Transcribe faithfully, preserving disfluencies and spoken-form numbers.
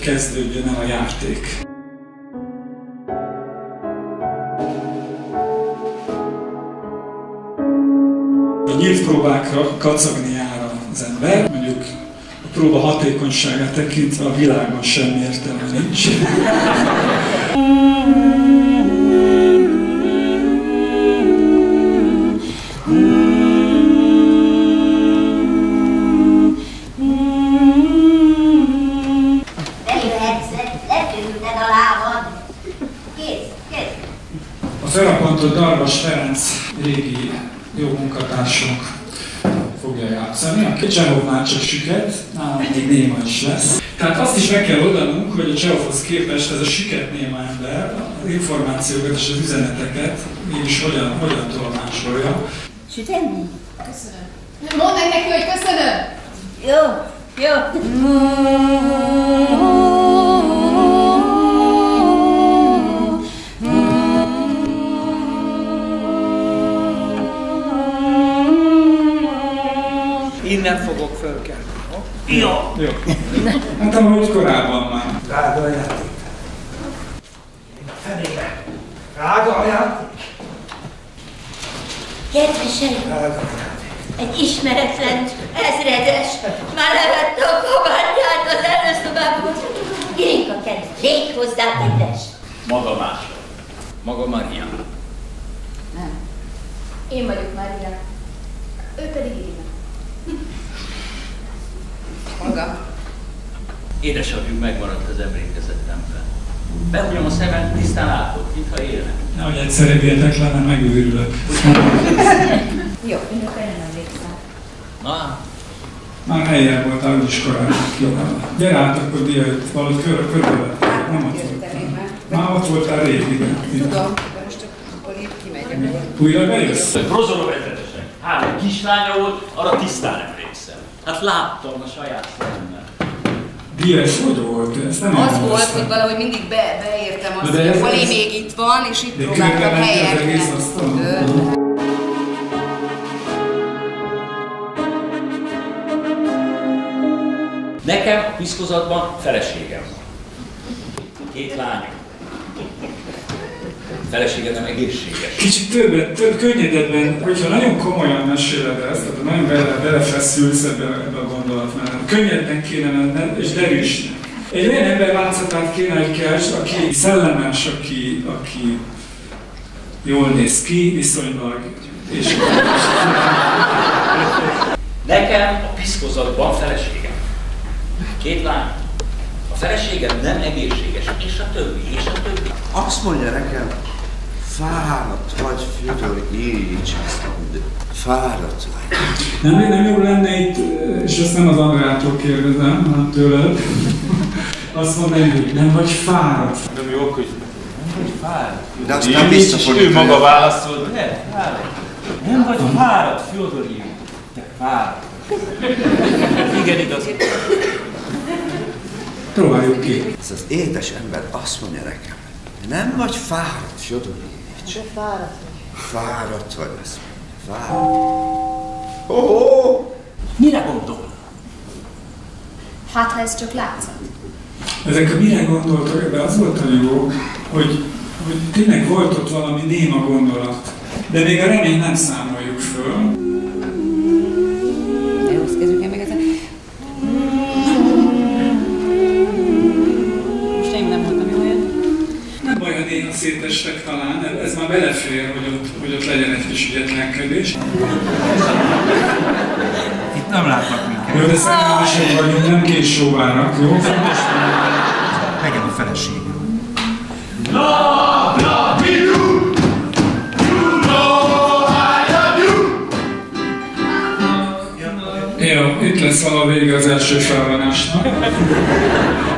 Kezdődjön el a játék. A nyílt próbákra kacagni jár az ember, mondjuk a próba hatékonyságát tekintve a világon semmi értelme nincs. A felappantott Darvas Ferenc régi jó munkatársunk fogja játszani, aki Csehovnál csak süket, nálam még néma is lesz. Tehát azt is meg kell oldanunk, hogy a Csehovhoz képest ez a süket néma ember az információkat és az üzeneteket mégis hogyan, hogyan tolmácsolja. Süteni? Köszönöm. Mondd meg neki, hogy köszönöm! Jó, jó. Innen fogok fölkelni. Jó. Jó. Hát ahogy korábban már. Rága a játék. Fenébe. Rága a játék. Kedveseim, Rága a játék. egy ismeretlen ezredes már levette a kabátját az előszobában. Irinka, kedves, légy hozzá, kedves. Maga másra. Maga Maria. Nem. Én vagyok Mária. Ő pedig Irina. Maga. Édesapjuk megmaradt az emlékezetemben. Behúnyom a szemem, tisztán látok, mintha élnek. Nehogy egyszer ebédek lenne, megőrülök. Jó, én akkor nem emlékszem. Na, Már helyen voltál, úgyis korábban. Gyere át, akkor délőtt valahogy kör, körülbelül. Nem ott voltál. Már ott voltál rég, igen. Tudom, de most akkor itt kimegyek. Újra bejössz? prozoró vezetesek. Hát, egy kislánya volt, arra tisztán emlékszem. Hát láttam a saját szemmel. Díjas, hogy volt? Ezt nem Az volt, hogy valahogy mindig be, beértem azt, de hogy ez- a Pali ez- még itt van, és itt De próbáltam körbe ment az helyet. egész asztalon? Nekem a piszkozatban feleségem van. Két lányom. Felesége nem egészséges. Kicsit többet, több könnyedebben, hogyha nagyon komolyan meséled ezt, tehát nagyon bele, belefeszülsz ebbe, ebbe a gondolatmenet. Könnyednek kéne menned, és derűsnek. Egy olyan ember látszatát kéne, hogy keltsd, aki szellemes, aki, aki jól néz ki, viszonylag, és Nekem a piszkozatban feleségem. Két lány. A feleségem nem egészséges, és a többi, és a többi. Azt mondja nekem, fáradt vagy, Fyodor Ilyics, azt mondja, fáradt vagy. nem, nem jobb lenne itt, és ezt nem az Andrától kérdezem, hanem tőled, azt mondani, hogy nem vagy fáradt. Nem jó, hogy nem vagy fáradt. De azt nem biztos, hogy ő maga válaszolt, nem, fáradt. Nem vagy fáradt, Fyodor Ilyics. Te fáradt. Igen, igaz. Próbáljuk ki. ez az édes ember azt mondja nekem, nem vagy fáradt, Fyodor Ilyics. De fáradt vagy. Fáradt vagy, azt mondja, fáradt. Oh-oh! Mire gondol? Hát, ha ez csak látszat. Ezek a mire gondoltak, de az volt a jó, hogy, hogy tényleg volt ott valami néma gondolat. De még a reményt nem számoljuk föl. De jó, azt kezdjük el meg ezen. Most én nem voltam jó olyan. Nem baj, ha néha szétestek talán, ez már belefér, hogy ott, hogy ott legyen egy kis ügyetlenkedés. Itt nem látnak minket. Jó, de szerelmesek vagyunk, nem késsóvárak, jó? Megem a feleségem. Jó, itt lesz a vége az első felvonásnak.